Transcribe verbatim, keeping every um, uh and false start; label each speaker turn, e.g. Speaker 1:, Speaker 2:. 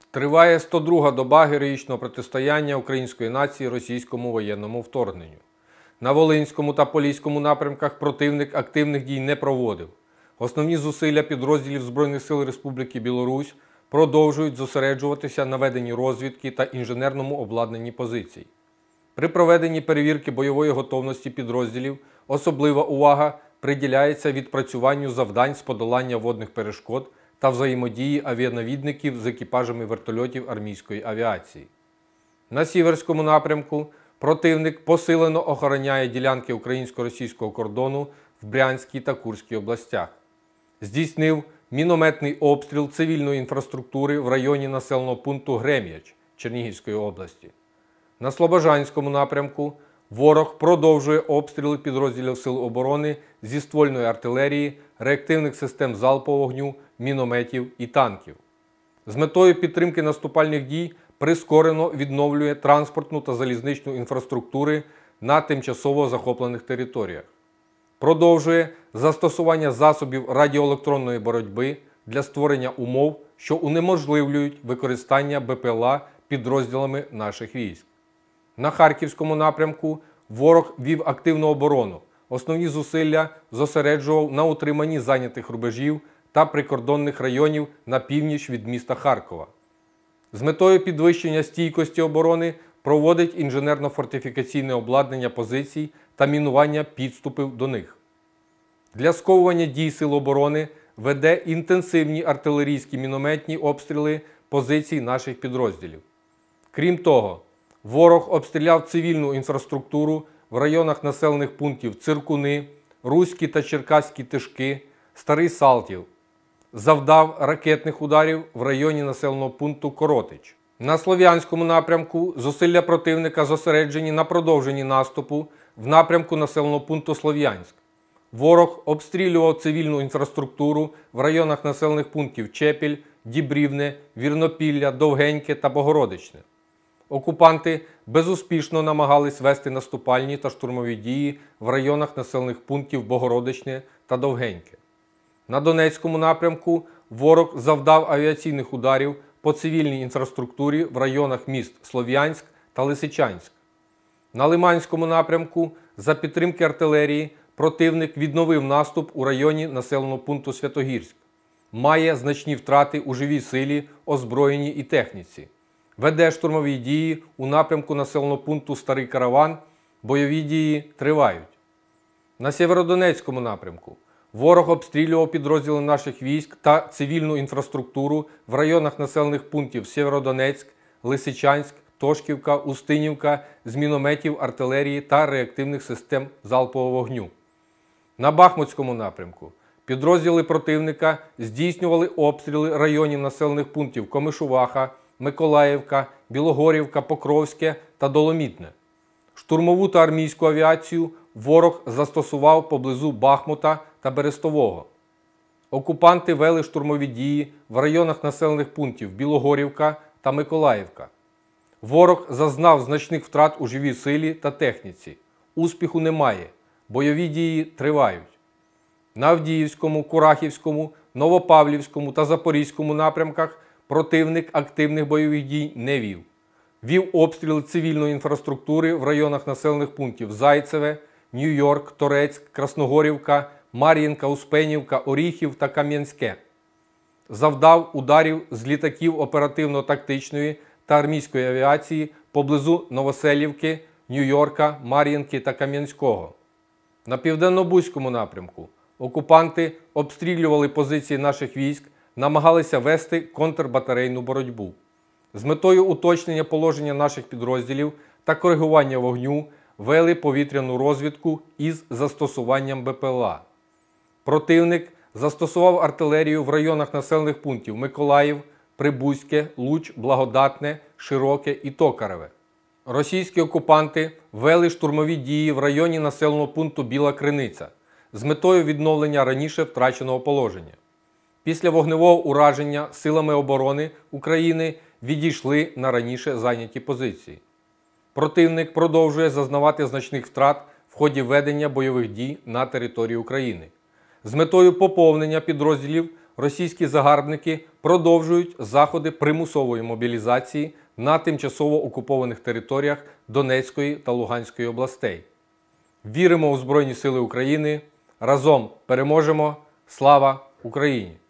Speaker 1: Триває сто друга доба героїчного протистояння української нації російському воєнному вторгненню. На Волинському та Поліському напрямках противник активних дій не проводив. Основні зусилля підрозділів Збройних сил Республіки Білорусь продовжують зосереджуватися на веденні розвідки та інженерному обладнанні позицій. При проведенні перевірки бойової готовності підрозділів особлива увага приділяється відпрацюванню завдань з подолання водних перешкод та взаємодії авіанавідників з екіпажами вертольотів армійської авіації. На Сіверському напрямку противник посилено охороняє ділянки українсько-російського кордону в Брянській та Курській областях. Здійснив мінометний обстріл цивільної інфраструктури в районі населеного пункту Грем'яч Чернігівської області. На Слобожанському напрямку ворог продовжує обстріли підрозділів Сил оборони зі ствольної артилерії, реактивних систем залпового вогню, мінометів і танків. З метою підтримки наступальних дій прискорено відновлює транспортну та залізничну інфраструктури на тимчасово захоплених територіях. Продовжує застосування засобів радіоелектронної боротьби для створення умов, що унеможливлюють використання БПЛА підрозділами наших військ. На Харківському напрямку ворог вів активну оборону. Основні зусилля зосереджував на утриманні зайнятих рубежів та прикордонних районів на північ від міста Харкова. З метою підвищення стійкості оборони проводить інженерно-фортифікаційне обладнання позицій та мінування підступів до них. Для сковування дій Сил оборони веде інтенсивні артилерійські мінометні обстріли позицій наших підрозділів. Крім того, ворог обстріляв цивільну інфраструктуру в районах населених пунктів Циркуни, Руські та Черкаські Тишки, Старий Салтів. Завдав ракетних ударів в районі населеного пункту Коротич. На Слов'янському напрямку зусилля противника зосереджені на продовженні наступу в напрямку населеного пункту Слов'янськ. Ворог обстрілював цивільну інфраструктуру в районах населених пунктів Чепіль, Дібрівне, Вірнопілля, Довгеньке та Богородичне. Окупанти безуспішно намагались вести наступальні та штурмові дії в районах населених пунктів Богородичне та Довгеньке. На Донецькому напрямку ворог завдав авіаційних ударів по цивільній інфраструктурі в районах міст Слов'янськ та Лисичанськ. На Лиманському напрямку за підтримки артилерії противник відновив наступ у районі населеного пункту Святогірськ. Має значні втрати у живій силі, озброєнні і техніці. Веде штурмові дії у напрямку населеного пункту Старий Караван, бойові дії тривають. На Сєвєродонецькому напрямку ворог обстрілював підрозділи наших військ та цивільну інфраструктуру в районах населених пунктів Сєвєродонецьк, Лисичанськ, Тошківка, Устинівка з мінометів, артилерії та реактивних систем залпового вогню. На Бахмутському напрямку підрозділи противника здійснювали обстріли районів населених пунктів Комишуваха, Миколаївка, Білогорівка, Покровське та Доломітне. Штурмову та армійську авіацію ворог застосував поблизу Бахмута та Берестового. Окупанти вели штурмові дії в районах населених пунктів Білогорівка та Миколаївка. Ворог зазнав значних втрат у живій силі та техніці. Успіху немає. Бойові дії тривають. На Авдіївському, Курахівському, Новопавлівському та Запорізькому напрямках противник активних бойових дій не вів. Вів обстріли цивільної інфраструктури в районах населених пунктів Зайцеве, Нью-Йорк, Торецьк, Красногорівка, Мар'їнка, Успенівка, Оріхів та Кам'янське. Завдав ударів з літаків оперативно-тактичної та армійської авіації поблизу Новоселівки, Нью-Йорка, Мар'їнки та Кам'янського. На Південно-Бузькому напрямку окупанти обстрілювали позиції наших військ, намагалися вести контрбатарейну боротьбу. З метою уточнення положення наших підрозділів та коригування вогню вели повітряну розвідку із застосуванням БПЛА. Противник застосував артилерію в районах населених пунктів Миколаїв, Прибузьке, Луч, Благодатне, Широке і Токареве. Російські окупанти вели штурмові дії в районі населеного пункту Біла Криниця з метою відновлення раніше втраченого положення. Після вогневого ураження силами оборони України відійшли на раніше зайняті позиції. Противник продовжує зазнавати значних втрат в ході ведення бойових дій на території України. З метою поповнення підрозділів російські загарбники продовжують заходи примусової мобілізації на тимчасово окупованих територіях Донецької та Луганської областей. Віримо у Збройні Сили України. Разом переможемо. Слава Україні!